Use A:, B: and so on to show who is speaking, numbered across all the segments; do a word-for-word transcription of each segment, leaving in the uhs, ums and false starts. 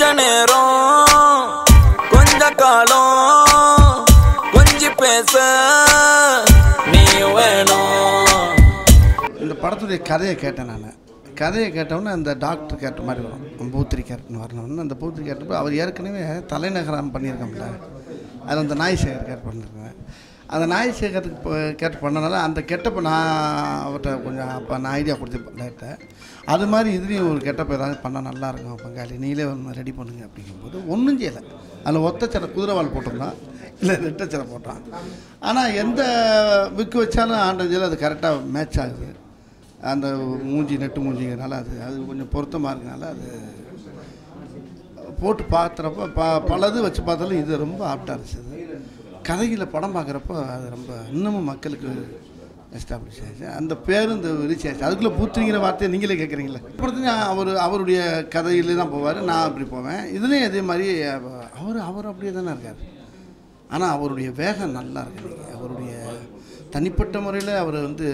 A: நேரம் கொஞ்ச காலம் கொஞ்சி பேச நீ வேணும்.
B: இந்த படத்துடைய கதையை கேட்டேன் நான். கதையை கேட்டவுடனே அந்த டாக்டர் கேட்ட மாதிரி வரும், பூத்திரி கேரட்னு வரணும்னு. அந்த பூத்திரி கேட்டப்போ அவர் ஏற்கனவே தலைநகரம் பண்ணியிருக்கோம்ல, அது அந்த நாய் சேகர் கேட் பண்ணியிருக்கேன். அந்த நாய் சேகருக்கு இப்போ கேட்டு பண்ணனால அந்த கெட்டப்போ நான் அவர்கிட்ட கொஞ்சம் அப்போ நான் ஐடியா கொடுத்து லேட்டேன். அது மாதிரி இதுலேயும் ஒரு கெட்டப்போ ஏதாவது பண்ணால் நல்லாயிருக்கும் பங்காளி, நீங்களே ஒன்று ரெடி பண்ணுங்க அப்படிங்கும்போது ஒன்றும் செய்யலை. அதில் ஒத்தச்சரை குதிரைவால் போட்டிருந்தான், இல்லை ரெட்டச்சரை போட்டான். ஆனால் எந்த விக்கு வச்சாலும் ஆண்டஞ்சில் அது கரெக்டாக மேட்ச் ஆகுது. அந்த மூஞ்சி நெட்டு மூஞ்சிங்கிறனால அது அது கொஞ்சம் பொருத்தமாக இருக்கனால அது போட்டு பார்க்குறப்ப ப பலது வச்சு பார்த்தாலும் இது ரொம்ப ஆப்டாக இருந்துச்சு. கதையில் படம் பார்க்குறப்போ அது ரொம்ப இன்னமும் மக்களுக்கு எஸ்டாப்ளிஷ் ஆகிடுச்சு. அந்த பேரும் இந்த ரீச் ஆகிடுச்சு. அதுக்குள்ளே பூத்திரிங்கிற வார்த்தையை நீங்களே கேட்குறீங்களே. அப்புறத்து அவர் அவருடைய கதையிலே தான் போவார், நான் அப்படி போவேன். இதுலேயும் அதே மாதிரி அவர் அவர் அப்படியே தானே இருக்கார். ஆனால் அவருடைய வேகம் நல்லா இருக்கு. அவருடைய தனிப்பட்ட முறையில் அவர் வந்து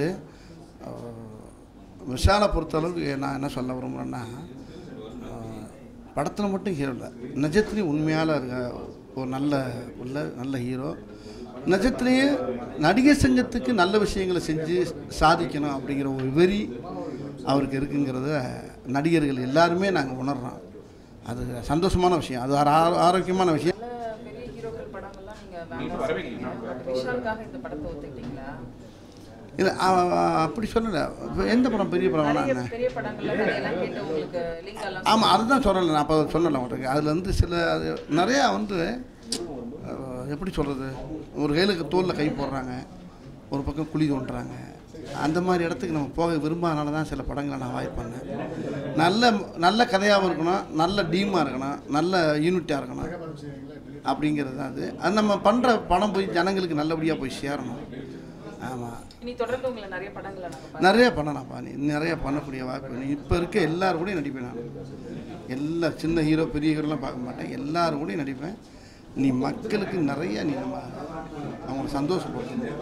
B: விஷாலை பொறுத்தளவுக்கு நான் என்ன சொல்ல விரும்புகிறேன்னா, படத்தில் மட்டும் ஹீரோ இல்லை, நிஜத்துலேயும் உண்மையால் இருக்க ஒரு நல்ல உள்ள நல்ல ஹீரோ. நிஜத்துலேயே நடிகர் சங்கத்துக்கு நல்ல விஷயங்களை செஞ்சு சாதிக்கணும் அப்படிங்கிற ஒரு வெறி அவருக்கு இருக்குங்கிறத நடிகர்கள் எல்லாருமே நாங்கள் உணர்றோம். அது சந்தோஷமான விஷயம், அது ஆரோக்கியமான விஷயம். இல்லை அப்படி சொல்லலை. எந்த படம் பெரிய படம் வேணாம். ஆமாம், அதுதான் சொல்லலை. நான் அப்போ சொல்லலை உங்களுக்கு. அதில் வந்து சில அது நிறையா வந்து எப்படி சொல்கிறது, ஒரு கையில் தோலில் கை போடுறாங்க, ஒரு பக்கம் குழி தோன்றுறாங்க. அந்த மாதிரி இடத்துக்கு நம்ம போக விரும்பாதனால தான் சில படங்களை நான் அவாய்ட் பண்ணேன். நல்ல நல்ல கதையாகவும் இருக்கணும், நல்ல டீமாக இருக்கணும், நல்ல யூனிட்டாக இருக்கணும் அப்படிங்கிறது தான் அது. அது நம்ம பண்ணுற படம் போய் ஜனங்களுக்கு நல்லபடியாக போய் சேரணும். ஆமாம், நிறைய பண்ணலாம்ப்பா. நீ நிறைய பண்ணக்கூடிய வாய்ப்பு நீ இப்போ இருக்க எல்லாரும் கூட நடிப்பேன். நான் எல்லா சின்ன ஹீரோ பெரிய ஹீரோலாம் பார்க்க மாட்டேன், எல்லாரும் கூட நடிப்பேன். நீ மக்களுக்கு நிறைய நீ நம்ம அவங்களை சந்தோஷப்படுத்தணும்.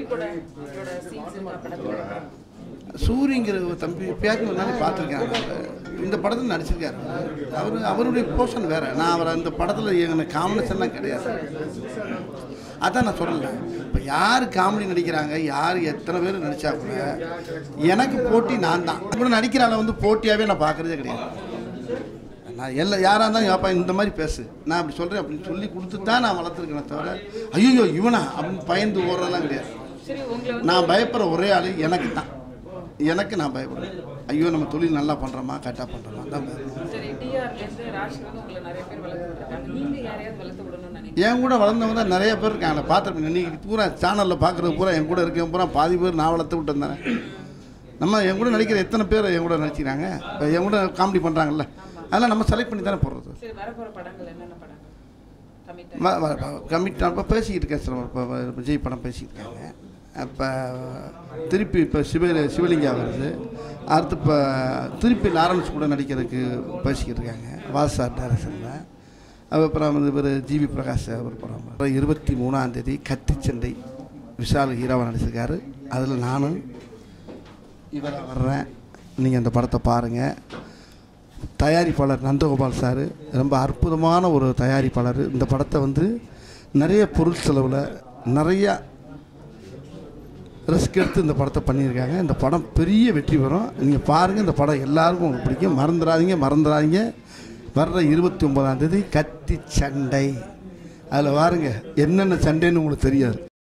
B: சூரியங்கிற தம்பி பேக்கு ஒரு நாளைக்கு பார்த்துருக்கேன், இந்த படத்தில் நடிச்சிருக்காரு. அவர் அவருடைய போர்ஷன் வேறு. நான் அவரை அந்த படத்தில் எனக்கு காம்பினேஷன்லாம் கிடையாது. அதான் நான் சொல்லலை. இப்போ யார் காமெடி நடிக்கிறாங்க, யார் எத்தனை பேர் நடித்தா கூட எனக்கு போட்டி நான் தான். கூட நடிக்கிறால வந்து போட்டியாகவே நான் பார்க்குறதே கிடையாது. நான் எல்லா யாராக இருந்தாலும் அப்பா இந்த மாதிரி பேசு, நான் அப்படி சொல்கிறேன் அப்படின்னு சொல்லி கொடுத்து தான் நான் வளர்த்துருக்கேன். தவிர ஐயோ இவனா அப்படின்னு பயந்து ஓடுறதெல்லாம் கிடையாது. நான் பயப்படுற ஒரே ஆள் எனக்கு தான். எனக்கு நான் பயப்படுறேன். ஐயோ நம்ம தொழில் நல்லா பண்ணுறோமா கரெக்டாக பண்ணுறோமா தான் என் கூட வளர்ந்தவங்க தான் நிறைய பேர் இருக்காங்க. பார்த்துருப்பேன். இன்றைக்கி பூரா சேனலில் பார்க்குறது பூரா என் கூட இருக்கேன் பூரா பாதி பேர் நான் வளர்த்து விட்டு வந்தேன். நம்ம என் கூட நடிக்கிற எத்தனை பேர் என் கூட நடிச்சிக்கிறாங்க, இப்போ என் கூட காமெடி பண்ணுறாங்கல்ல, அதெல்லாம் நம்ம செலக்ட் பண்ணி தானே போடுறது. கமிட் இப்போ பேசிக்கிட்டு இருக்கேன் சார். இப்போ விஜய் படம் பேசிக்கிட்டு இருக்காங்க. இப்போ திருப்பி இப்போ சிவ சிவலிங்கா வருது. அடுத்து இப்போ திருப்பி லாரன்ஸ் கூட நடிக்கிறதுக்கு பேசிக்கிட்டு இருக்காங்க வாசார் டைரக்ஷனில். அப்புறம் வந்து இவர் ஜிவி பிரகாஷ் ஒரு படம் இருபத்தி மூணாந்தேதி கத்திச்சண்டை விஷால் ஹீரோவாக நடிச்சிருக்காரு. அதில் நானும் இவரை வர்றேன். நீங்கள் அந்த படத்தை பாருங்கள். தயாரிப்பாளர் நந்தகோபால் சார் ரொம்ப அற்புதமான ஒரு தயாரிப்பாளர். இந்த படத்தை வந்து நிறைய பொருள் செலவில் நிறையா ரிஸ்க் எடுத்து இந்த படத்தை பண்ணியிருக்காங்க. இந்த படம் பெரிய வெற்றி பெறும். நீங்கள் பாருங்கள், இந்த படம் எல்லாருக்கும் உங்களுக்கு பிடிக்கும். மறந்துடாதீங்க மறந்துடாதீங்க வர்ற இருபத்தி ஒன்பதாம் தேதி கத்தி சண்டை. அதில் பாருங்க என்னென்ன சண்டைன்னு உங்களுக்கு தெரியாது.